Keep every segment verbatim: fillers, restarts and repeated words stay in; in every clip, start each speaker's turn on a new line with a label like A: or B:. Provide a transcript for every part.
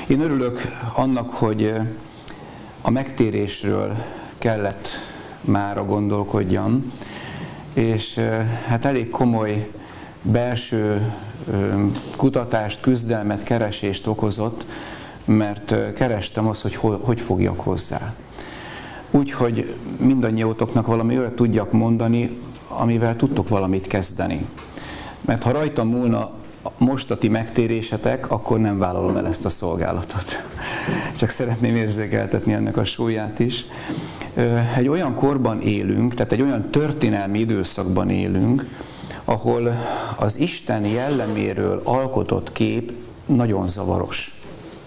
A: Én örülök annak, hogy a megtérésről kellett mára gondolkodjam, és hát elég komoly belső kutatást, küzdelmet, keresést okozott, mert kerestem azt, hogy hogy fogjak hozzá. Úgyhogy mindannyiótoknak valami olyat tudjak mondani, amivel tudtok valamit kezdeni. Mert ha rajtam múlna most a ti megtérésetek, akkor nem vállalom el ezt a szolgálatot. Csak szeretném érzékeltetni ennek a súlyát is. Egy olyan korban élünk, tehát egy olyan történelmi időszakban élünk, ahol az Isten jelleméről alkotott kép nagyon zavaros.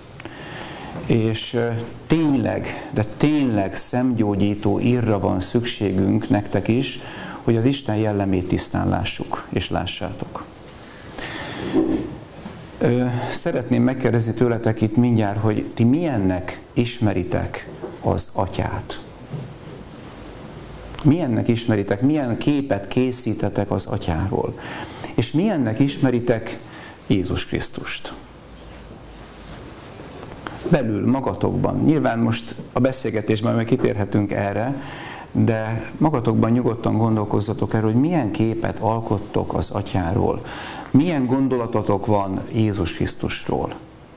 A: És tényleg, de tényleg szemgyógyító írra van szükségünk nektek is, hogy az Isten jellemét tisztán lássuk és lássátok. Szeretném megkérdezni tőletek itt mindjárt, hogy ti milyennek ismeritek az Atyát? Milyennek ismeritek, milyen képet készítetek az Atyáról? És milyennek ismeritek Jézus Krisztust? Belül, magatokban. Nyilván most a beszélgetésben meg kitérhetünk erre, de magatokban nyugodtan gondolkozzatok erről, hogy milyen képet alkottok az Atyáról. Milyen gondolatotok van Jézus Krisztusról.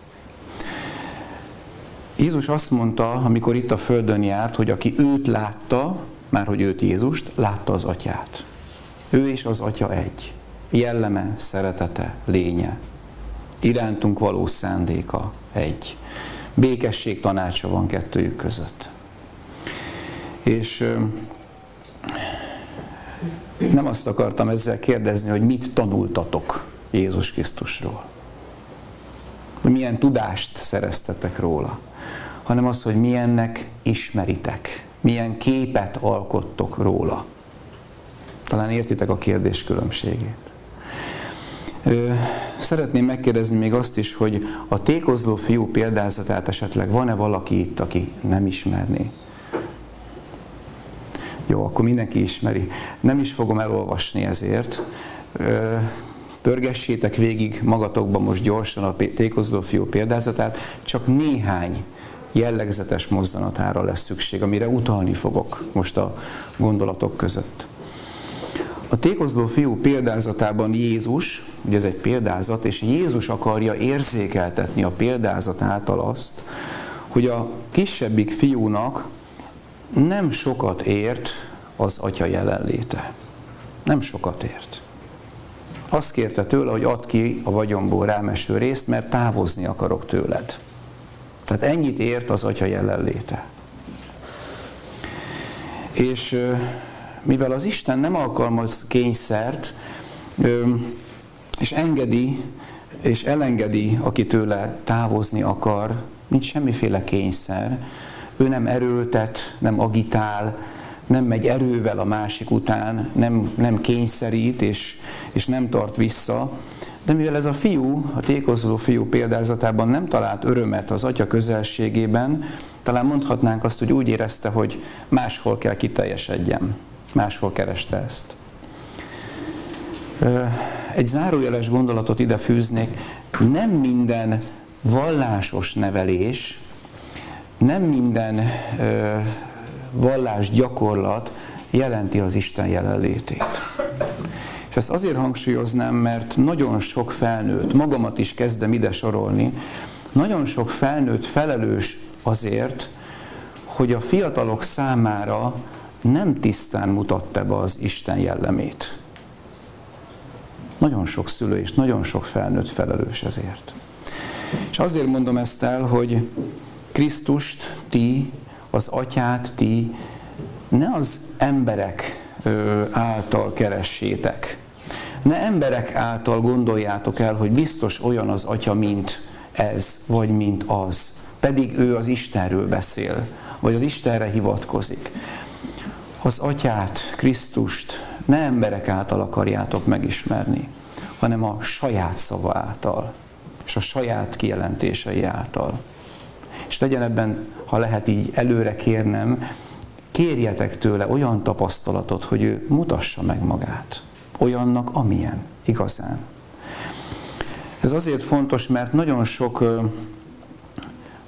A: Jézus azt mondta, amikor itt a földön járt, hogy aki őt látta, már hogy őt Jézust, látta az Atyát. Ő és az Atya egy. Jelleme, szeretete, lénye. Irántunk való szándéka egy. Békesség tanácsa van kettőjük között. És nem azt akartam ezzel kérdezni, hogy mit tanultatok Jézus Krisztusról. Hogy milyen tudást szereztetek róla. Hanem az, hogy milyennek ismeritek. Milyen képet alkottok róla. Talán értitek a kérdés különbségét. Szeretném megkérdezni még azt is, hogy a tékozló fiú példázatát esetleg van-e valaki itt, aki nem ismerné? Jó, akkor mindenki ismeri. Nem is fogom elolvasni ezért. Pörgessétek végig magatokban most gyorsan a tékozló fiú példázatát, csak néhány jellegzetes mozzanatára lesz szükség, amire utalni fogok most a gondolatok között. A tékozló fiú példázatában Jézus, ugye ez egy példázat, és Jézus akarja érzékeltetni a példázat által azt, hogy a kisebbik fiúnak nem sokat ért az Atya jelenléte. Nem sokat ért. Azt kérte tőle, hogy add ki a vagyomból rám eső részt, mert távozni akarok tőled. Tehát ennyit ért az Atya jelenléte. És mivel az Isten nem alkalmaz kényszert, és engedi, és elengedi, aki tőle távozni akar, nincs semmiféle kényszer, ő nem erőltet, nem agitál, nem megy erővel a másik után, nem, nem kényszerít, és, és nem tart vissza, de mivel ez a fiú, a tékozló fiú példázatában nem talált örömet az Atya közelségében, talán mondhatnánk azt, hogy úgy érezte, hogy máshol kell kiteljesedjen. Máshol kereste ezt. Egy zárójeles gondolatot ide fűznék. Nem minden vallásos nevelés, nem minden vallásgyakorlat jelenti az Isten jelenlétét. És ezt azért hangsúlyoznám, mert nagyon sok felnőtt, magamat is kezdem ide sorolni, nagyon sok felnőtt felelős azért, hogy a fiatalok számára nem tisztán mutatta be az Isten jellemét. Nagyon sok szülő és nagyon sok felnőtt felelős ezért. És azért mondom ezt el, hogy Krisztust ti, az Atyát ti ne az emberek által keressétek. Ne emberek által gondoljátok el, hogy biztos olyan az Atya, mint ez, vagy mint az. Pedig ő az Istenről beszél, vagy az Istenre hivatkozik. Az Atyát, Krisztust ne emberek által akarjátok megismerni, hanem a saját szava által, és a saját kijelentései által. És legyen ebben, ha lehet így előre kérnem, kérjetek tőle olyan tapasztalatot, hogy ő mutassa meg magát. Olyannak, amilyen, igazán. Ez azért fontos, mert nagyon sok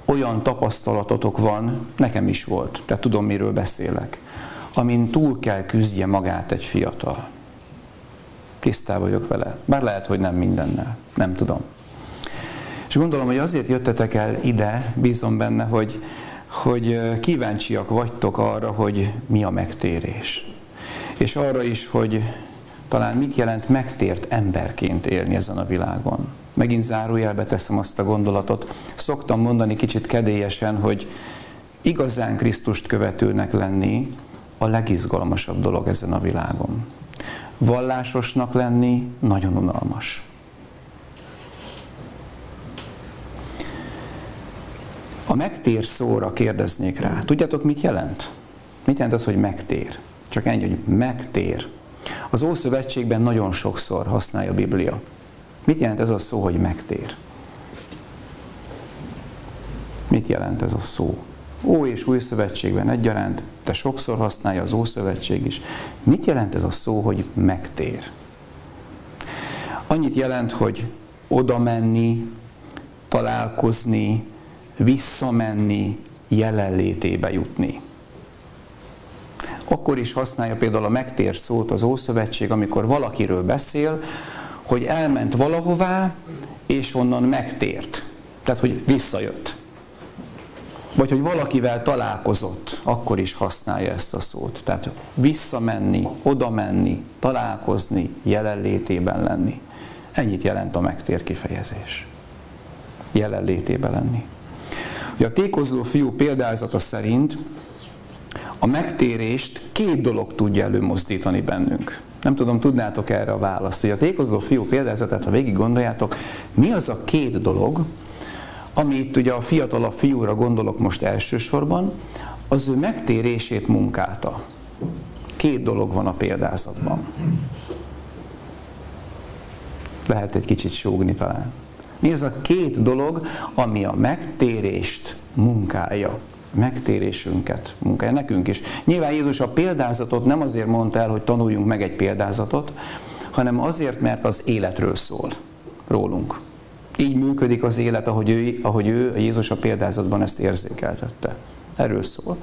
A: olyan tapasztalatotok van, nekem is volt, tehát tudom, miről beszélek, amin túl kell küzdje magát egy fiatal. Tisztában vagyok vele, bár lehet, hogy nem mindennel, nem tudom. És gondolom, hogy azért jöttetek el ide, bízom benne, hogy, hogy kíváncsiak vagytok arra, hogy mi a megtérés. És arra is, hogy talán mit jelent megtért emberként élni ezen a világon. Megint zárójelbe teszem azt a gondolatot. Szoktam mondani kicsit kedélyesen, hogy igazán Krisztust követőnek lenni a legizgalmasabb dolog ezen a világon. Vallásosnak lenni nagyon unalmas. A megtér szóra kérdeznék rá. Tudjátok, mit jelent? Mit jelent az, hogy megtér? Csak ennyi, hogy megtér. Az Ószövetségben nagyon sokszor használja a Biblia. Mit jelent ez a szó, hogy megtér? Mit jelent ez a szó? Ó és Új Szövetségben egyaránt, de sokszor használja az Ószövetség is. Mit jelent ez a szó, hogy megtér? Annyit jelent, hogy oda menni, találkozni, visszamenni, jelenlétébe jutni. Akkor is használja például a megtér szót az Ószövetség, amikor valakiről beszél, hogy elment valahová, és onnan megtért. Tehát, hogy visszajött. Vagy, hogy valakivel találkozott, akkor is használja ezt a szót. Tehát visszamenni, oda menni, találkozni, jelenlétében lenni. Ennyit jelent a megtér kifejezés. Jelenlétében lenni. Ugye a tékozló fiú példázata szerint a megtérést két dolog tudja előmozdítani bennünk. Nem tudom, tudnátok erre a választ. Hogy a tékozló fiú példázatát, ha végig gondoljátok, mi az a két dolog, amit ugye a fiatalabb fiúra gondolok most elsősorban, az ő megtérését munkálta. Két dolog van a példázatban. Lehet egy kicsit súgni talán. Mi az a két dolog, ami a megtérést munkálja? Megtérésünket munkálja nekünk is. Nyilván Jézus a példázatot nem azért mondta el, hogy tanuljunk meg egy példázatot, hanem azért, mert az életről szól rólunk. Így működik az élet, ahogy ő, ahogy ő Jézus a példázatban ezt érzékeltette. Erről szól.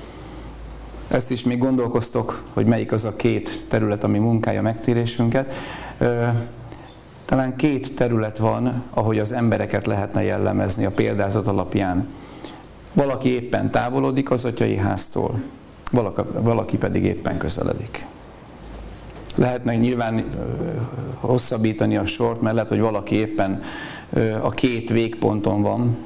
A: Ezt is még gondolkoztok, hogy melyik az a két terület, ami munkálja megtérésünket. Talán két terület van, ahogy az embereket lehetne jellemezni a példázat alapján. Valaki éppen távolodik az atyai háztól, valaki pedig éppen közeledik. Lehetne nyilván hosszabbítani a sort, mert lehet, hogy valaki éppen a két végponton van,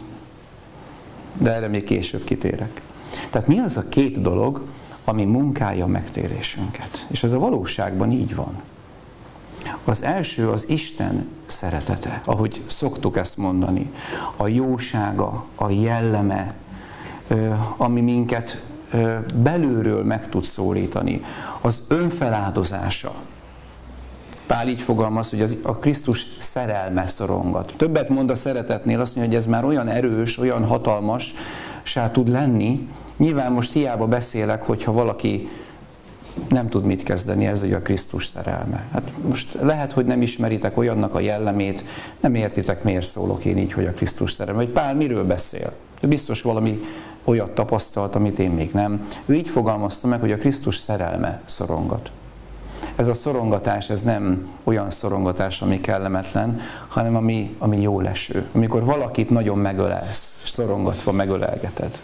A: de erre még később kitérek. Tehát mi az a két dolog, ami munkálja a megtérésünket? És ez a valóságban így van. Az első az Isten szeretete, ahogy szoktuk ezt mondani. A jósága, a jelleme, ami minket belülről meg tud szólítani. Az önfeláldozása. Pál így fogalmaz, hogy az, a Krisztus szerelme szorongat. Többet mond a szeretetnél, azt mondja, hogy ez már olyan erős, olyan hatalmas sá tud lenni. Nyilván most hiába beszélek, hogyha valaki nem tud mit kezdeni ezzel a Krisztus szerelme. Hát most lehet, hogy nem ismeritek olyannak a jellemét, nem értitek, miért szólok én így, hogy a Krisztus szerelme. Vagy Pál miről beszél? Ő biztos valami olyat tapasztalt, amit én még nem. Ő így fogalmazta meg, hogy a Krisztus szerelme szorongat. Ez a szorongatás, ez nem olyan szorongatás, ami kellemetlen, hanem ami, ami jó leső. Amikor valakit nagyon megölelsz, és szorongatva megölelgeted.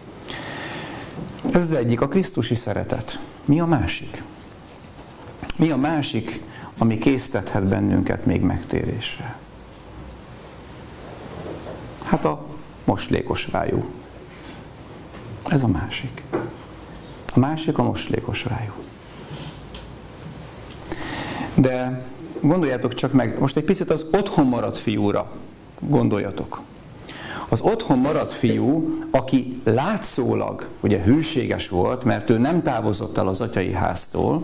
A: Ez az egyik, a krisztusi szeretet. Mi a másik? Mi a másik, ami késztethet bennünket még megtérésre? Hát a moslékos rájú. Ez a másik. A másik a moslékos rájú. De gondoljátok csak meg, most egy picit az otthon maradt fiúra gondoljatok. Az otthon maradt fiú, aki látszólag ugye hűséges volt, mert ő nem távozott el az atyai háztól,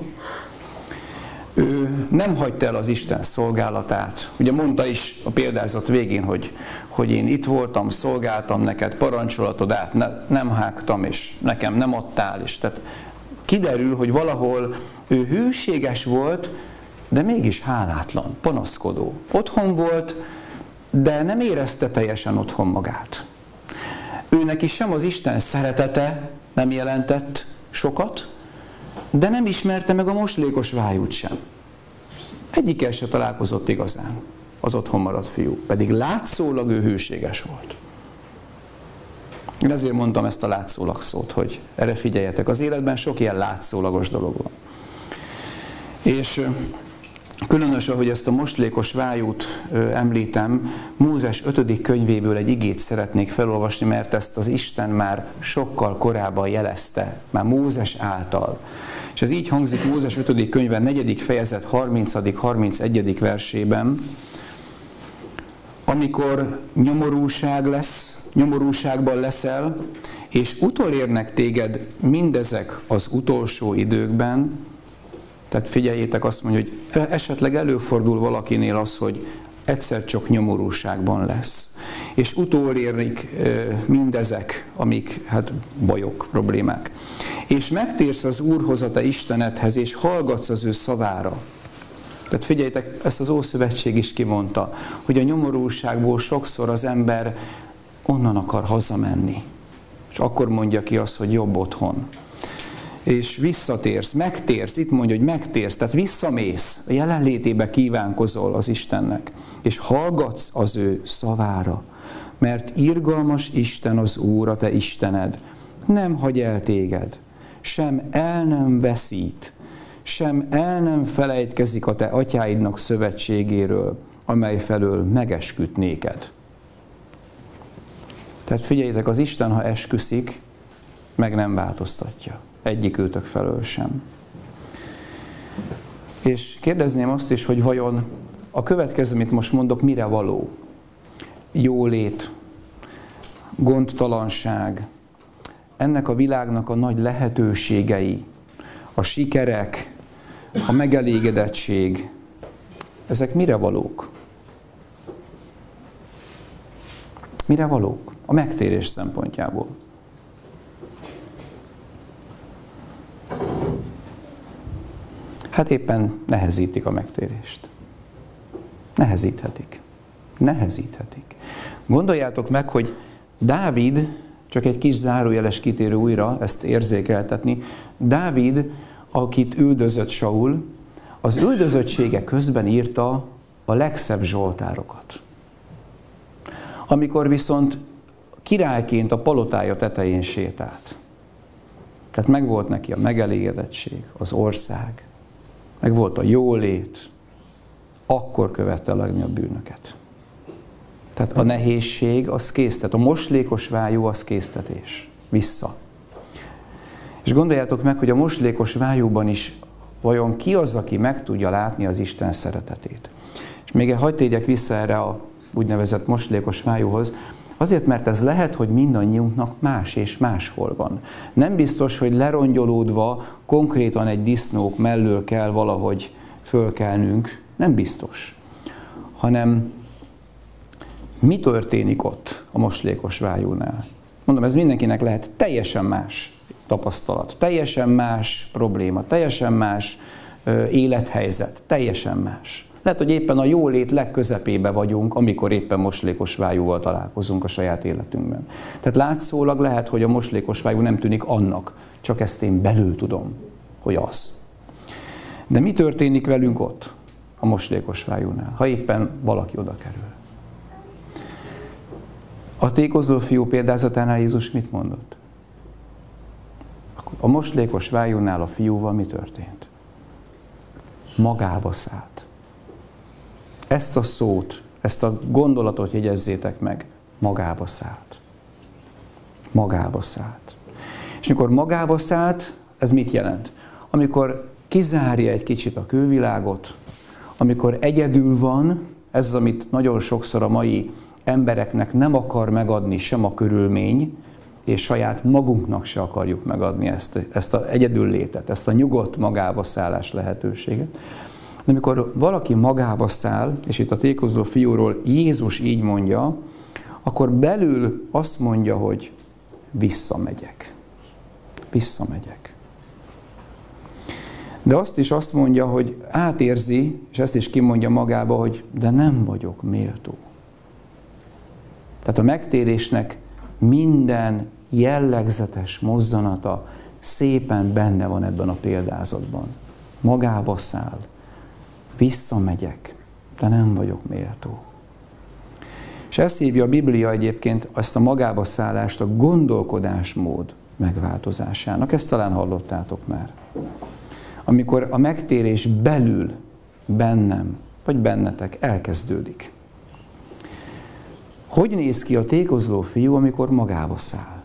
A: ő nem hagyta el az Isten szolgálatát. Ugye mondta is a példázat végén, hogy, hogy én itt voltam, szolgáltam neked, parancsolatod át, ne, nem hágtam, és nekem nem adtál. És tehát kiderül, hogy valahol ő hűséges volt, de mégis hálátlan, panaszkodó. Otthon volt, de nem érezte teljesen otthon magát. Ő neki sem az Isten szeretete nem jelentett sokat, de nem ismerte meg a moslékos vájút sem. Egyikkel se találkozott igazán az otthon maradt fiú, pedig látszólag ő hűséges volt. Én ezért mondtam ezt a látszólag szót, hogy erre figyeljetek. Az életben sok ilyen látszólagos dolog van. És különösen, hogy ezt a moslékos vájút említem, Mózes ötödik könyvéből egy igét szeretnék felolvasni, mert ezt az Isten már sokkal korábban jelezte, már Mózes által. És ez így hangzik Mózes ötödik könyve negyedik fejezet harmincadik harmincegyedik versében, amikor nyomorúság lesz, nyomorúságban leszel, és utolérnek téged mindezek az utolsó időkben. Tehát figyeljétek, azt mondja, hogy esetleg előfordul valakinél az, hogy egyszer csak nyomorúságban lesz. És utolérnik mindezek, amik hát bajok, problémák. És megtérsz az Úrhoz, a te Istenedhez, és hallgatsz az ő szavára. Tehát figyeljétek, ezt az Ószövetség is kimondta, hogy a nyomorúságból sokszor az ember onnan akar hazamenni. És akkor mondja ki azt, hogy jobb otthon. És visszatérsz, megtérsz, itt mondja, hogy megtérsz, tehát visszamész, a jelenlétébe kívánkozol az Istennek, és hallgatsz az ő szavára, mert irgalmas Isten az Úr, a te Istened, nem hagy el téged, sem el nem veszít, sem el nem felejtkezik a te atyáidnak szövetségéről, amely felől megesküdt néked. Tehát figyeljétek, az Isten, ha esküszik, meg nem változtatja. Egyikőtök felől sem. És kérdezném azt is, hogy vajon a következő, amit most mondok, mire való? Jólét, gondtalanság, ennek a világnak a nagy lehetőségei, a sikerek, a megelégedettség, ezek mire valók? Mire valók? A megtérés szempontjából. Hát éppen nehezítik a megtérést. Nehezíthetik. Nehezíthetik. Gondoljátok meg, hogy Dávid, csak egy kis zárójeles kitérő újra ezt érzékeltetni, Dávid, akit üldözött Saul, az üldözöttsége közben írta a legszebb zsoltárokat. Amikor viszont királyként a palotája tetején sétált. Tehát megvolt neki a megelégedettség, az ország, megvolt a jólét, akkor követte a legnagyobb bűnöket. Tehát a nehézség az késztet, a moslékos vájú az késztetés. Vissza. És gondoljátok meg, hogy a moslékos vájúban is vajon ki az, aki meg tudja látni az Isten szeretetét. És még hadd térjek vissza erre a úgynevezett moslékos vájúhoz, azért, mert ez lehet, hogy mindannyiunknak más és máshol van. Nem biztos, hogy lerongyolódva konkrétan egy disznók mellől kell valahogy fölkelnünk. Nem biztos. Hanem mi történik ott a moslékos vájúnál? Mondom, ez mindenkinek lehet teljesen más tapasztalat, teljesen más probléma, teljesen más ö, élethelyzet, teljesen más. Lehet, hogy éppen a jólét legközepébe vagyunk, amikor éppen moslékos vájúval találkozunk a saját életünkben. Tehát látszólag lehet, hogy a moslékos vájú nem tűnik annak, csak ezt én belül tudom, hogy az. De mi történik velünk ott, a moslékos vájúnál, ha éppen valaki oda kerül? A tékozló fiú példázatánál Jézus mit mondott? A moslékos vájúnál a fiúval mi történt? Magába szállt. Ezt a szót, ezt a gondolatot jegyezzétek meg, magába szállt. Magába szállt. És amikor magába szállt, ez mit jelent? Amikor kizárja egy kicsit a külvilágot, amikor egyedül van, ez az, amit nagyon sokszor a mai embereknek nem akar megadni sem a körülmény, és saját magunknak se akarjuk megadni ezt, ezt az egyedül létet, ezt a nyugodt magába szállás lehetőséget. De amikor valaki magába száll, és itt a tékozló fiúról Jézus így mondja, akkor belül azt mondja, hogy visszamegyek. Visszamegyek. De azt is azt mondja, hogy átérzi, és ezt is kimondja magába, hogy de nem vagyok méltó. Tehát a megtérésnek minden jellegzetes mozzanata szépen benne van ebben a példázatban. Magába száll, visszamegyek, de nem vagyok méltó. És ezt hívja a Biblia egyébként, ezt a magába szállást a gondolkodásmód megváltozásának. Ezt talán hallottátok már. Amikor a megtérés belül, bennem, vagy bennetek elkezdődik. Hogy néz ki a tékozló fiú, amikor magába száll?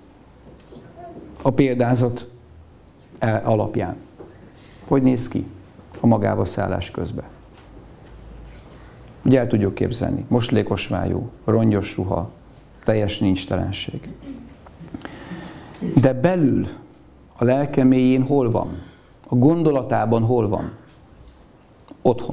A: A példázat alapján. Hogy néz ki a magába szállás közben? Ugye el tudjuk képzelni. Moslékos vájú, rongyos ruha, teljes nincstelenség. De belül, a lelke mélyén hol van? A gondolatában hol van? Otthon.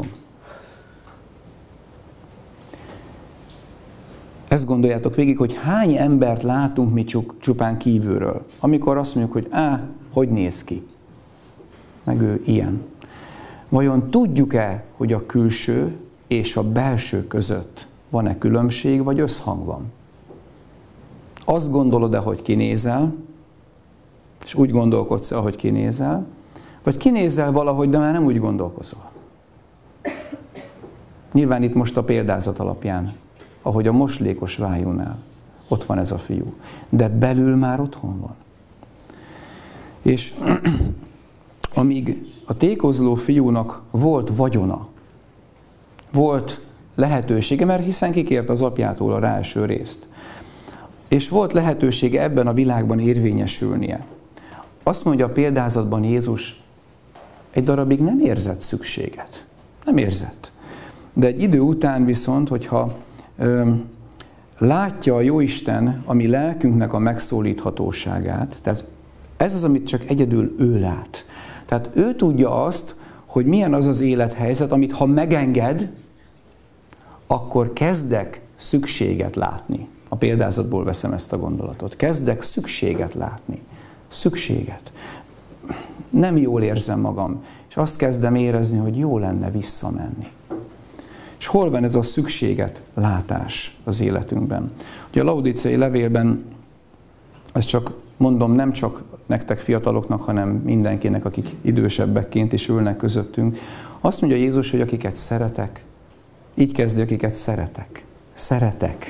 A: Ezt gondoljátok végig, hogy hány embert látunk mi csupán kívülről, amikor azt mondjuk, hogy á, hogy néz ki? Meg ő ilyen. Vajon tudjuk-e, hogy a külső és a belső között van-e különbség, vagy összhang van? Azt gondolod-e, hogy kinézel, és úgy gondolkodsz-e, ahogy kinézel, vagy kinézel valahogy, de már nem úgy gondolkozol? Nyilván itt most a példázat alapján, ahogy a moslékos vájúnál, ott van ez a fiú. De belül már otthon van. És amíg a tékozló fiúnak volt vagyona, volt lehetősége, mert hiszen kikért az apjától a ráeső részt, és volt lehetősége ebben a világban érvényesülnie. Azt mondja a példázatban Jézus, egy darabig nem érzett szükséget. Nem érzett. De egy idő után viszont, hogyha ö, látja a Jóisten a mi lelkünknek a megszólíthatóságát, tehát ez az, amit csak egyedül ő lát. Tehát ő tudja azt, hogy milyen az az élethelyzet, amit ha megenged, akkor kezdek szükséget látni. A példázatból veszem ezt a gondolatot. Kezdek szükséget látni. Szükséget. Nem jól érzem magam, és azt kezdem érezni, hogy jó lenne visszamenni. És hol van ez a szükséget látás az életünkben? Ugye a laudíciai levélben, ezt csak mondom, nem csak nektek fiataloknak, hanem mindenkinek, akik idősebbekként is ülnek közöttünk, azt mondja Jézus, hogy akiket szeretek, így kezdi, akiket szeretek. Szeretek.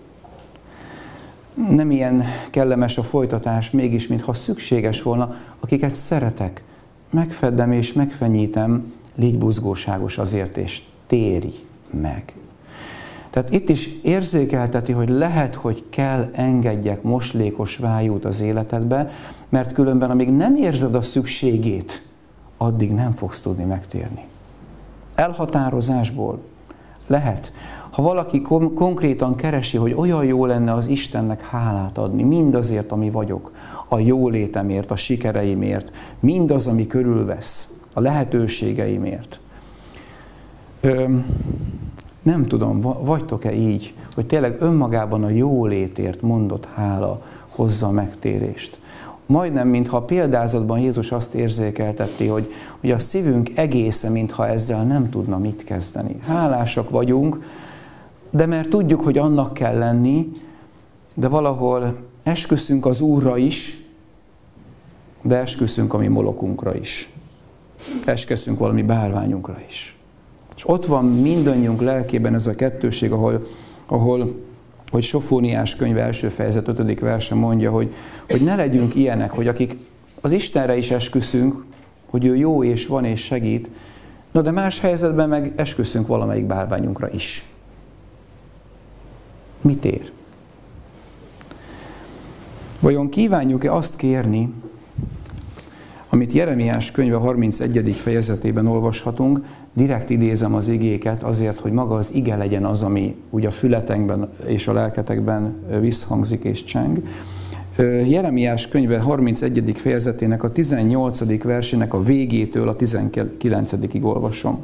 A: Nem ilyen kellemes a folytatás, mégis, mintha szükséges volna, akiket szeretek. Megfeddem és megfenyítem, légy buzgóságos azért, és térj meg. Tehát itt is érzékelteti, hogy lehet, hogy kell engedjek moslékos vájút az életedbe, mert különben, amíg nem érzed a szükségét, addig nem fogsz tudni megtérni. Elhatározásból lehet. Ha valaki kom- konkrétan keresi, hogy olyan jó lenne az Istennek hálát adni, mindazért, ami vagyok, a jólétemért, a sikereimért, mindaz, ami körülvesz, a lehetőségeimért. Ö, nem tudom, vagytok-e így, hogy tényleg önmagában a jólétért mondott hála hozza a megtérést. Majdnem, mintha a példázatban Jézus azt érzékelteti, hogy, hogy a szívünk egészen, mintha ezzel nem tudna mit kezdeni. Hálásak vagyunk, de mert tudjuk, hogy annak kell lenni, de valahol esküszünk az Úrra is, de esküszünk a mi molokunkra is. Esküszünk valami bálványunkra is. És ott van mindannyiunk lelkében ez a kettőség, ahol, ahol hogy Sofóniás könyv első fejezet ötödik verse mondja, hogy, hogy ne legyünk ilyenek, hogy akik az Istenre is esküszünk, hogy ő jó és van és segít, no de más helyzetben meg esküszünk valamelyik bálványunkra is. Mit ér? Vajon kívánjuk-e azt kérni, amit Jeremiás könyve harmincegyedik fejezetében olvashatunk, direkt idézem az igéket azért, hogy maga az ige legyen az, ami ugye a fületekben és a lelketekben visszhangzik és cseng. Jeremiás könyve harmincegyedik fejezetének a tizennyolcadik versének a végétől a tizenkilencedikig olvasom.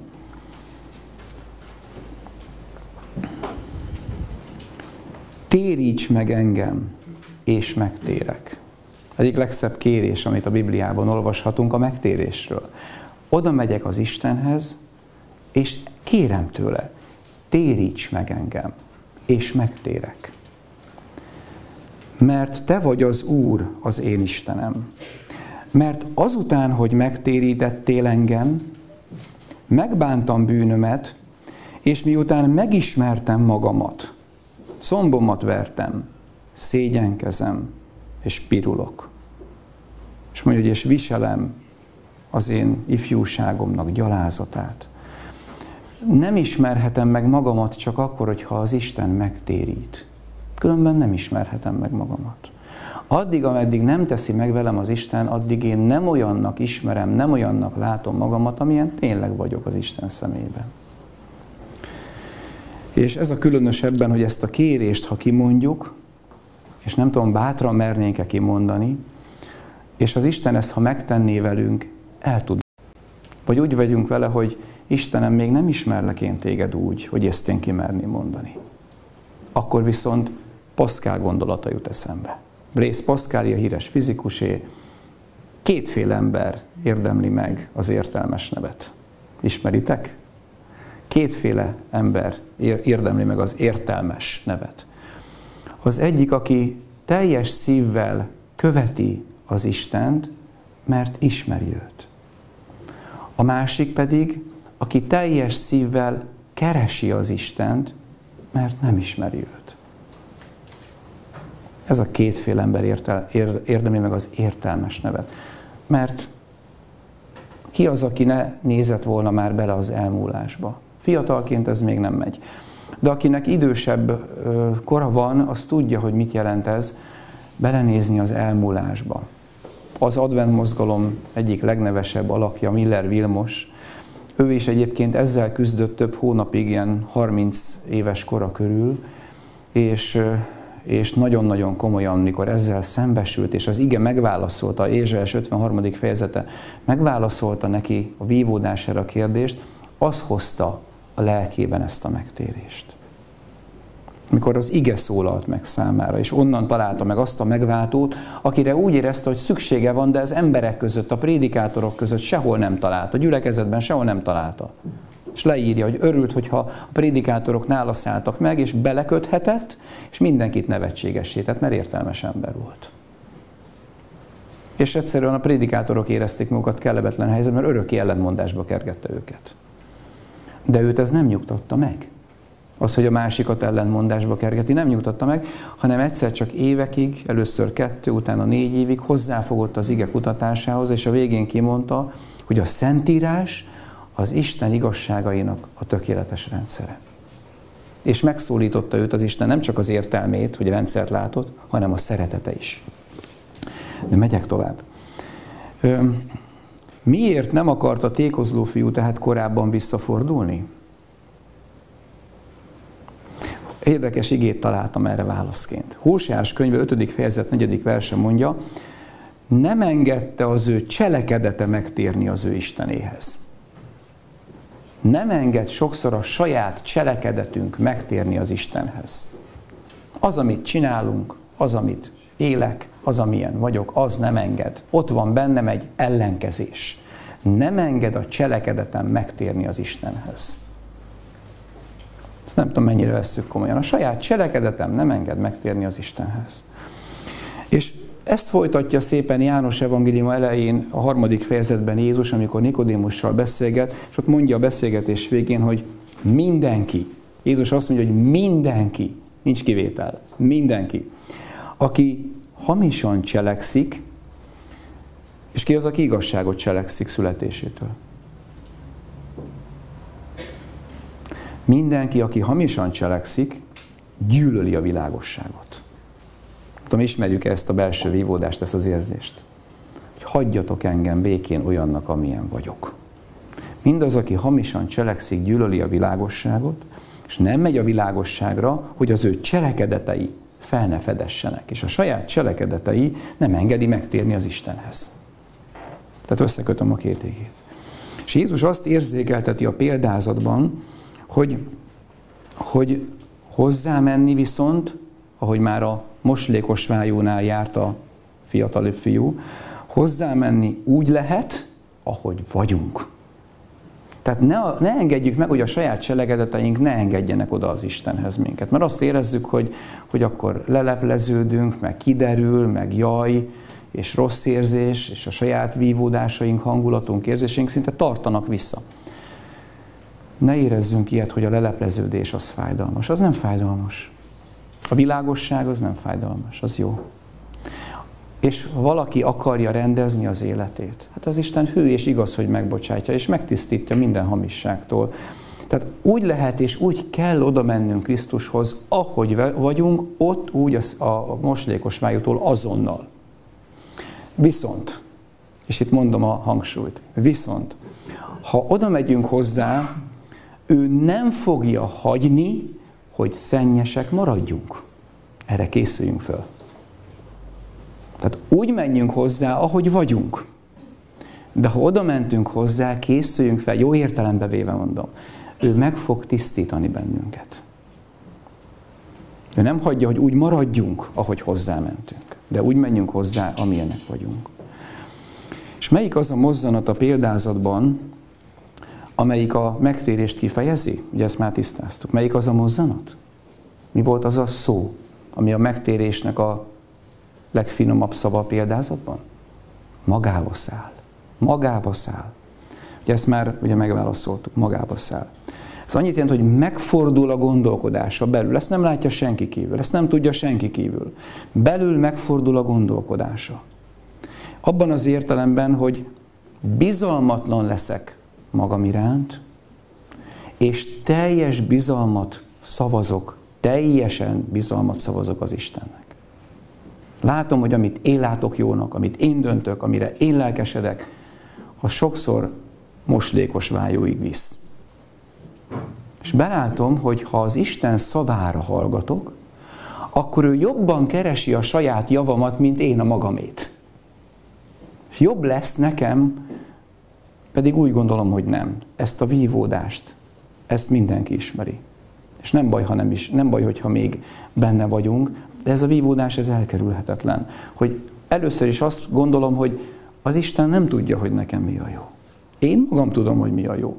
A: Téríts meg engem, és megtérek. Egyik legszebb kérés, amit a Bibliában olvashatunk a megtérésről. Oda megyek az Istenhez, és kérem tőle, téríts meg engem, és megtérek. mert te vagy az Úr, az én Istenem. Mert azután, hogy megtérítettél engem, megbántam bűnömet, és miután megismertem magamat, combomat vertem, szégyenkezem, és pirulok. És mondja, hogy és viselem az én ifjúságomnak gyalázatát. Nem ismerhetem meg magamat csak akkor, hogyha az Isten megtérít. Különben nem ismerhetem meg magamat. Addig, ameddig nem teszi meg velem az Isten, addig én nem olyannak ismerem, nem olyannak látom magamat, amilyen tényleg vagyok az Isten szemében. És ez a különös ebben, hogy ezt a kérést, ha kimondjuk, és nem tudom, bátran mernénk-e kimondani, és az Isten ezt, ha megtenné velünk, el tud. Vagy úgy vagyunk vele, hogy Istenem, még nem ismerlek én téged úgy, hogy ezt én kimerném mondani. Akkor viszont Pascal gondolata jut eszembe. Blaise Pascal, a híres fizikusé, kétféle ember érdemli meg az értelmes nevet. Ismeritek? Kétféle ember érdemli meg az értelmes nevet. Az egyik, aki teljes szívvel követi az Istent, mert ismeri őt. A másik pedig, aki teljes szívvel keresi az Istent, mert nem ismeri őt. Ez a kétféle ember értel, ér, érdemli meg az értelmes nevet. Mert ki az, aki ne nézett volna már bele az elmúlásba? Fiatalként ez még nem megy. De akinek idősebb kora van, az tudja, hogy mit jelent ez, belenézni az elmúlásba. Az advent mozgalom egyik legnevesebb alakja, Miller Vilmos, ő is egyébként ezzel küzdött több hónapig, ilyen harminc éves kora körül, és, és nagyon-nagyon komolyan, mikor ezzel szembesült, és az ige megválaszolta, Ézsaiás ötvenharmadik fejezete megválaszolta neki a vívódására a kérdést, az hozta a lelkében ezt a megtérést. Mikor az ige szólalt meg számára, és onnan találta meg azt a megváltót, akire úgy érezte, hogy szüksége van, de az emberek között, a prédikátorok között sehol nem találta, a gyülekezetben sehol nem találta. És leírja, hogy örült, hogyha a prédikátorok nála szálltak meg, és beleköthetett, és mindenkit nevetségessé tett, mert értelmes ember volt. És egyszerűen a prédikátorok érezték magukat kellemetlen helyzetben, mert örökké ellentmondásba kergette őket. De őt ez nem nyugtatta meg. Az, hogy a másikat ellentmondásba kergeti, nem nyugtatta meg, hanem egyszer csak évekig, először kettő, utána négy évig hozzáfogott az ige kutatásához, és a végén kimondta, hogy a Szentírás az Isten igazságainak a tökéletes rendszere. És megszólította őt az Isten nem csak az értelmét, hogy rendszert látott, hanem a szeretete is. De megyek tovább. Miért nem akart a tékozló fiú tehát korábban visszafordulni? Érdekes igét találtam erre válaszként. Hóseás könyve ötödik fejezet negyedik verse mondja, nem engedte az ő cselekedete megtérni az ő Istenéhez. Nem enged sokszor a saját cselekedetünk megtérni az Istenhez. Az, amit csinálunk, az, amit élek, az, amilyen vagyok, az nem enged. Ott van bennem egy ellenkezés. Nem enged a cselekedetem megtérni az Istenhez. Ezt nem tudom, mennyire vesszük komolyan. A saját cselekedetem nem enged megtérni az Istenhez. És ezt folytatja szépen János evangéliuma elején, a harmadik fejezetben Jézus, amikor Nikodémussal beszélget, és ott mondja a beszélgetés végén, hogy mindenki, Jézus azt mondja, hogy mindenki, nincs kivétel, mindenki, aki hamisan cselekszik, és ki az, aki igazságot cselekszik születésétől? Mindenki, aki hamisan cselekszik, gyűlöli a világosságot. Tudom, ismerjük ezt a belső vívódást, ezt az érzést. Hogy hagyjatok engem békén olyannak, amilyen vagyok. Mindaz, aki hamisan cselekszik, gyűlöli a világosságot, és nem megy a világosságra, hogy az ő cselekedetei fel ne fedessenek. És a saját cselekedetei nem engedi megtérni az Istenhez. Tehát összekötöm a két égét. És Jézus azt érzékelteti a példázatban, hogy, hogy hozzámenni viszont, ahogy már a moslékos vájónál járt a fiatalabb fiú, hozzámenni úgy lehet, ahogy vagyunk. Tehát ne, ne engedjük meg, hogy a saját cselekedeteink ne engedjenek oda az Istenhez minket. Mert azt érezzük, hogy, hogy akkor lelepleződünk, meg kiderül, meg jaj, és rossz érzés, és a saját vívódásaink, hangulatunk, érzéseink szinte tartanak vissza. Ne érezzünk ilyet, hogy a lelepleződés az fájdalmas. Az nem fájdalmas. A világosság az nem fájdalmas, az jó. És ha valaki akarja rendezni az életét, hát az Isten hű és igaz, hogy megbocsátja, és megtisztítja minden hamisságtól. Tehát úgy lehet és úgy kell oda mennünk Krisztushoz, ahogy vagyunk, ott úgy a moslékos májútól azonnal. Viszont, és itt mondom a hangsúlyt, viszont, ha oda megyünk hozzá, ő nem fogja hagyni, hogy szennyesek maradjunk. Erre készüljünk föl. Tehát úgy menjünk hozzá, ahogy vagyunk. De ha oda mentünk hozzá, készüljünk fel, jó értelembe véve mondom, ő meg fog tisztítani bennünket. Ő nem hagyja, hogy úgy maradjunk, ahogy hozzá mentünk, de úgy menjünk hozzá, amilyenek vagyunk. És melyik az a mozzanat a példázatban, amelyik a megtérést kifejezi? Ugye ezt már tisztáztuk. Melyik az a mozzanat? Mi volt az a szó, ami a megtérésnek a legfinomabb szava a példázatban? Magába száll. Magába száll. Ugye ezt már ugye megválaszoltuk, magába száll. Ez annyit jelent, hogy megfordul a gondolkodása belül. Ezt nem látja senki kívül, ezt nem tudja senki kívül. Belül megfordul a gondolkodása. Abban az értelemben, hogy bizalmatlan leszek magam iránt, és teljes bizalmat szavazok, teljesen bizalmat szavazok az Istennek. Látom, hogy amit én látok jónak, amit én döntök, amire én lelkesedek, az sokszor moslékos vájóig visz. És belátom, hogy ha az Isten szavára hallgatok, akkor ő jobban keresi a saját javamat, mint én a magamét. És jobb lesz nekem, pedig úgy gondolom, hogy nem. Ezt a vívódást, ezt mindenki ismeri. És nem baj, ha nem is, nem baj, hogyha még benne vagyunk, de ez a vívódás, ez elkerülhetetlen. Hogy először is azt gondolom, hogy az Isten nem tudja, hogy nekem mi a jó. Én magam tudom, hogy mi a jó.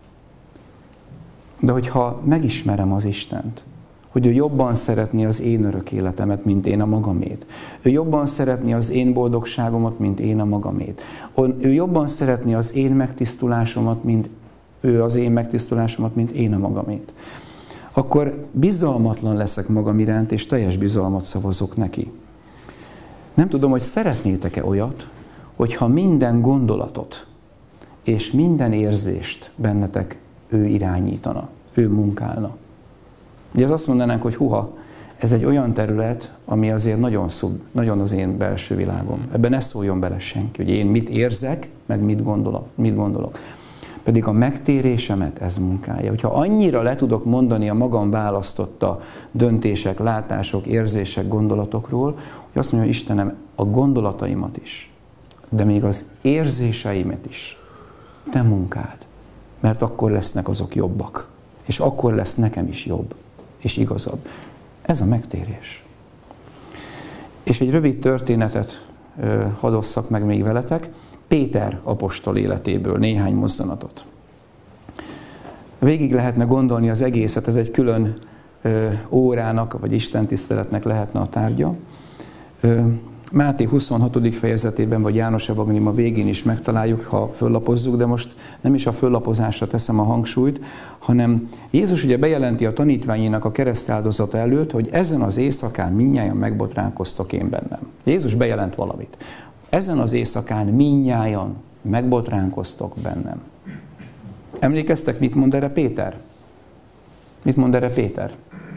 A: De hogyha megismerem az Istent, hogy ő jobban szeretné az én örök életemet, mint én a magamét. Ő jobban szeretné az én boldogságomat, mint én a magamét. Ő jobban szeretné az én megtisztulásomat, mint ő az én megtisztulásomat, mint én a magamét. Akkor bizalmatlan leszek magam iránt, és teljes bizalmat szavazok neki. Nem tudom, hogy szeretnétek-e olyat, hogyha minden gondolatot és minden érzést bennetek ő irányítana, ő munkálna. Ugye az azt mondanánk, hogy huha, ez egy olyan terület, ami azért nagyon, szub, nagyon az én belső világom. Ebben ne szóljon bele senki, hogy én mit érzek, meg mit gondolok. Mit gondolok. Pedig a megtérésemet ez munkálja. Hogyha annyira le tudok mondani a magam választotta döntések, látások, érzések, gondolatokról, hogy azt mondja, hogy Istenem, a gondolataimat is, de még az érzéseimet is te munkáld. Mert akkor lesznek azok jobbak. És akkor lesz nekem is jobb és igazabb. Ez a megtérés. És egy rövid történetet ö, hadosszak meg még veletek. Péter apostol életéből néhány mozzanatot. Végig lehetne gondolni az egészet, ez egy külön ö, órának, vagy istentiszteletnek lehetne a tárgya. Ö, Máté huszonhatodik fejezetében, vagy János evangélium a végén is megtaláljuk, ha föllapozzuk, de most nem is a föllapozásra teszem a hangsúlyt, hanem Jézus ugye bejelenti a tanítványainak a keresztáldozata előtt, hogy ezen az éjszakán mindnyájan megbotránkoztok én bennem. Jézus bejelent valamit. Ezen az éjszakán mindnyájan megbotránkoztok bennem. Emlékeztek, mit mond erre Péter? Mit mond erre Péter?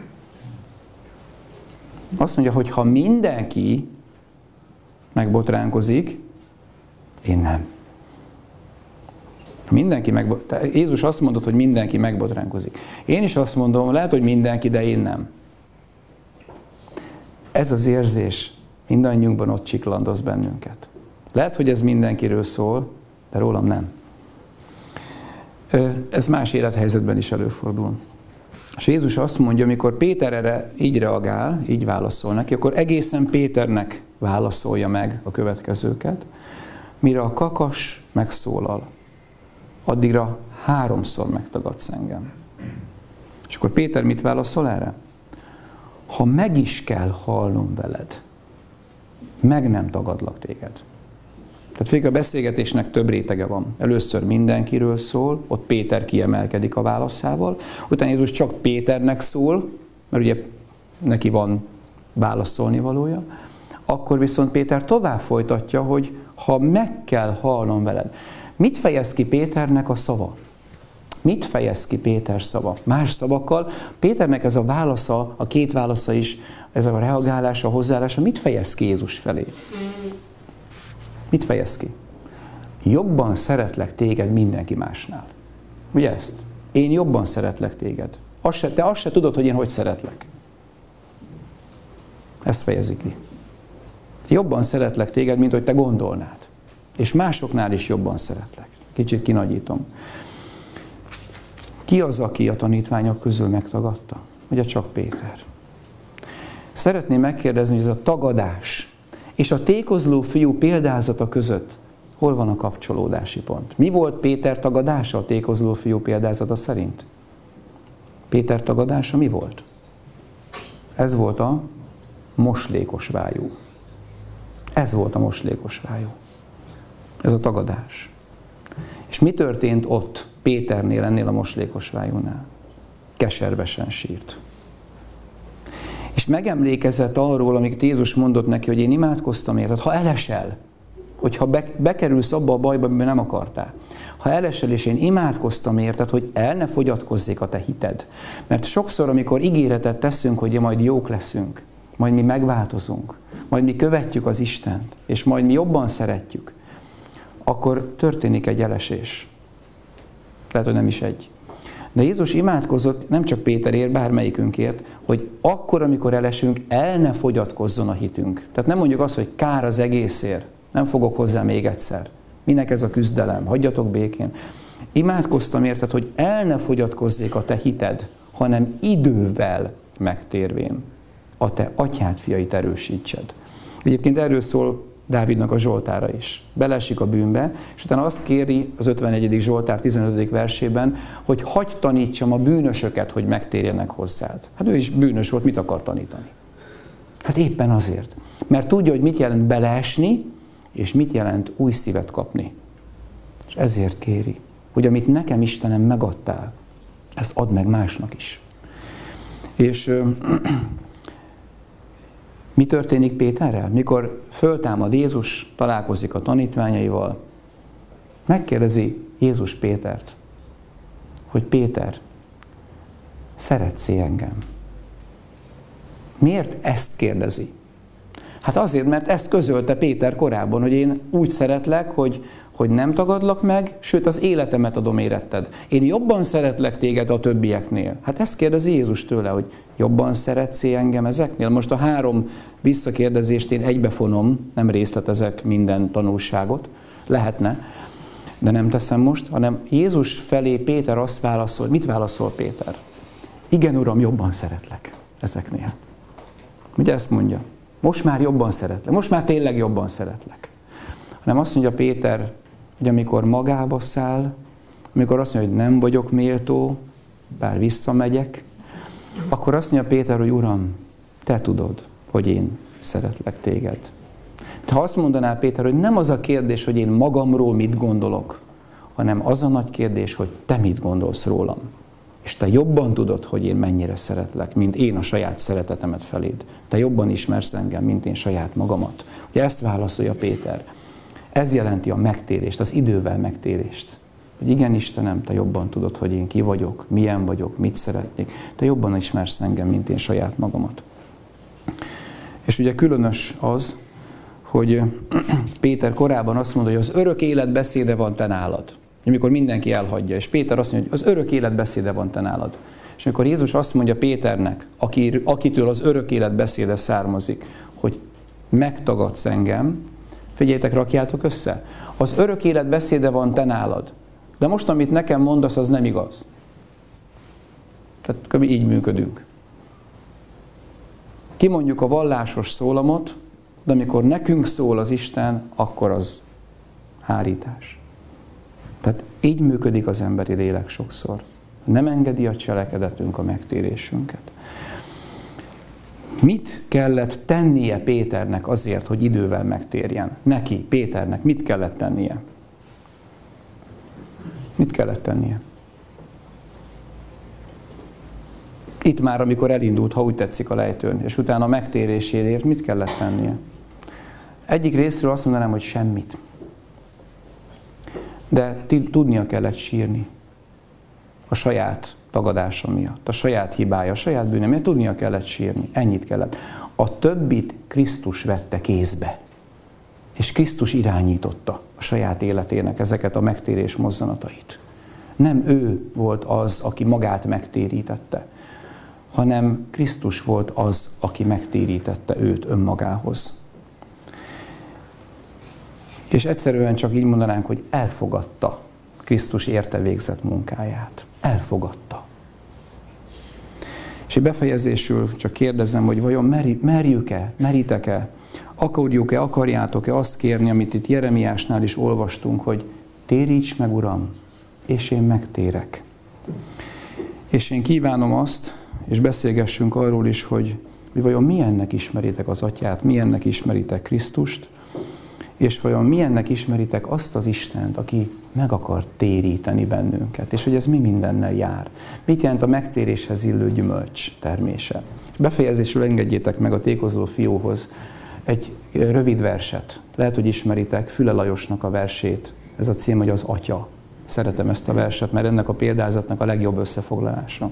A: Azt mondja, hogy ha mindenki megbotránkozik, én nem. Mindenki megbot... Jézus azt mondott, hogy mindenki megbotránkozik. Én is azt mondom, lehet, hogy mindenki, de én nem. Ez az érzés mindannyiunkban ott csiklandoz bennünket. Lehet, hogy ez mindenkiről szól, de rólam nem. Ez más élethelyzetben is előfordul. És Jézus azt mondja, amikor Péter erre így reagál, így válaszol neki, akkor egészen Péternek válaszolja meg a következőket, mire a kakas megszólal. Addigra háromszor megtagadsz engem. És akkor Péter mit válaszol erre? Ha meg is kell halnom veled, meg nem tagadlak téged. Tehát végül a beszélgetésnek több rétege van. Először mindenkiről szól, ott Péter kiemelkedik a válaszával, utána Jézus csak Péternek szól, mert ugye neki van válaszolni valója, akkor viszont Péter tovább folytatja, hogy ha meg kell halnom veled. Mit fejez ki Péternek a szava? Mit fejez ki Péter szava? Más szavakkal, Péternek ez a válasza, a két válasza is, ez a reagálása, a hozzáállása, mit fejez ki Jézus felé? Mit fejez ki? Jobban szeretlek téged mindenki másnál. Ugye ezt? Én jobban szeretlek téged. Azt se, te azt se tudod, hogy én hogy szeretlek. Ezt fejezi ki. Jobban szeretlek téged, mint hogy te gondolnád. És másoknál is jobban szeretlek. Kicsit kinagyítom. Ki az, aki a tanítványok közül megtagadta? Ugye csak Péter. Szeretném megkérdezni, hogy ez a tagadás és a tékozló fiú példázata között hol van a kapcsolódási pont? Mi volt Péter tagadása a tékozló fiú példázata szerint? Péter tagadása mi volt? Ez volt a moslékos vájú. Ez volt a moslékos vájú. Ez a tagadás. És mi történt ott Péternél, ennél a moslékos vájúnál? Keservesen sírt. És megemlékezett arról, amit Jézus mondott neki, hogy én imádkoztam érted, ha elesel, hogyha bekerülsz abba a bajba, amiben nem akartál. Ha elesel, és én imádkoztam érted, hogy el ne fogyatkozzék a te hited. Mert sokszor, amikor ígéretet teszünk, hogy majd jók leszünk, majd mi megváltozunk, majd mi követjük az Istent, és majd mi jobban szeretjük, akkor történik egy elesés. Lehet, hogy nem is egy. De Jézus imádkozott nem csak Péterért, bármelyikünkért, hogy akkor, amikor elesünk, el ne fogyatkozzon a hitünk. Tehát nem mondjuk azt, hogy kár az egészért, nem fogok hozzá még egyszer. Minek ez a küzdelem? Hagyjatok békén. Imádkoztam érted, hogy el ne fogyatkozzék a te hited, hanem idővel megtérvén a te atyád fiait erősítsed. Egyébként erről szól Dávidnak a Zsoltára is. Beleesik a bűnbe, és utána azt kéri az ötvenegyedik Zsoltár tizenötödik versében, hogy hagyj tanítsam a bűnösöket, hogy megtérjenek hozzád. Hát ő is bűnös volt, mit akar tanítani? Hát éppen azért. Mert tudja, hogy mit jelent beleesni, és mit jelent új szívet kapni. És ezért kéri, hogy amit nekem Istenem megadtál, ezt add meg másnak is. És mi történik Péterrel? Mikor föltámad Jézus, találkozik a tanítványaival, megkérdezi Jézus Pétert, hogy Péter, szeretsz-e engem? Miért ezt kérdezi? Hát azért, mert ezt közölte Péter korábban, hogy én úgy szeretlek, hogy, hogy nem tagadlak meg, sőt az életemet adom éretted. Én jobban szeretlek téged a többieknél. Hát ezt kérdezi Jézus tőle, hogy jobban szeretsz-e engem ezeknél? Most a három visszakérdezést én egybefonom, nem részletezek minden tanulságot, lehetne, de nem teszem most, hanem Jézus felé Péter azt válaszol, mit válaszol Péter? Igen, Uram, jobban szeretlek ezeknél. Ugye ezt mondja? Most már jobban szeretlek, most már tényleg jobban szeretlek. Hanem azt mondja Péter, hogy amikor magába száll, amikor azt mondja, hogy nem vagyok méltó, bár visszamegyek, akkor azt mondja Péter, hogy Uram, te tudod, hogy én szeretlek téged. De ha azt mondaná Péter, hogy nem az a kérdés, hogy én magamról mit gondolok, hanem az a nagy kérdés, hogy te mit gondolsz rólam. És te jobban tudod, hogy én mennyire szeretlek, mint én a saját szeretetemet feléd. Te jobban ismersz engem, mint én saját magamat. Ugye ezt válaszolja Péter. Ez jelenti a megtérést, az idővel megtérést. Hogy igen, Istenem, te jobban tudod, hogy én ki vagyok, milyen vagyok, mit szeretnék. Te jobban ismersz engem, mint én saját magamat. És ugye különös az, hogy Péter korábban azt mondja, hogy az örök élet beszéde van te nálad. Amikor mindenki elhagyja, és Péter azt mondja, hogy az örök élet beszéde van te nálad. És amikor Jézus azt mondja Péternek, aki, akitől az örök élet beszéde származik, hogy megtagadsz engem, figyeljétek, rakjátok össze. Az örök élet beszéde van te nálad. De most, amit nekem mondasz, az nem igaz. Tehát kb. Így működünk. Kimondjuk a vallásos szólamot, de amikor nekünk szól az Isten, akkor az hárítás. Tehát így működik az emberi lélek sokszor. Nem engedi a cselekedetünk a megtérésünket. Mit kellett tennie Péternek azért, hogy idővel megtérjen? Neki, Péternek mit kellett tennie? Mit kellett tennie? Itt már, amikor elindult, ha úgy tetszik, a lejtőn, és utána a megtéréséért mit kellett tennie? Egyik részről azt mondanám, hogy semmit. De tudnia kellett sírni a saját tagadása miatt, a saját hibája, a saját bűne miatt tudnia kellett sírni. Ennyit kellett. A többit Krisztus vette kézbe. És Krisztus irányította a saját életének ezeket a megtérés mozzanatait. Nem ő volt az, aki magát megtérítette, hanem Krisztus volt az, aki megtérítette őt önmagához. És egyszerűen csak így mondanánk, hogy elfogadta Krisztus érte végzett munkáját. Elfogadta. És befejezésül csak kérdezem, hogy vajon merjük-e, meritek-e, akarjuk-e, akarjátok-e azt kérni, amit itt Jeremiásnál is olvastunk, hogy téríts meg, Uram, és én megtérek. És én kívánom azt, és beszélgessünk arról is, hogy, hogy vajon milyennek ismeritek az Atyát, milyennek ismeritek Krisztust, és vajon milyennek ismeritek azt az Istent, aki meg akar téríteni bennünket, és hogy ez mi mindennel jár. Mit jelent a megtéréshez illő gyümölcs termése? Befejezésül engedjétek meg a tékozló fiúhoz egy rövid verset. Lehet, hogy ismeritek Füle Lajosnak a versét. Ez a cím, hogy az Atya. Szeretem ezt a verset, mert ennek a példázatnak a legjobb összefoglalása.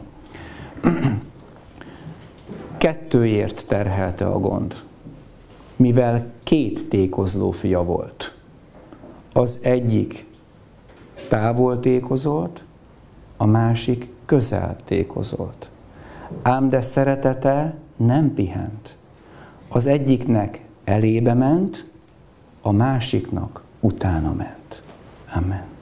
A: Kettőért terhelte a gond, mivel két tékozló fia volt. Az egyik távol tékozolt, a másik közel tékozolt. Ám de szeretete nem pihent. Az egyiknek elébe ment, a másiknak utána ment. Amen.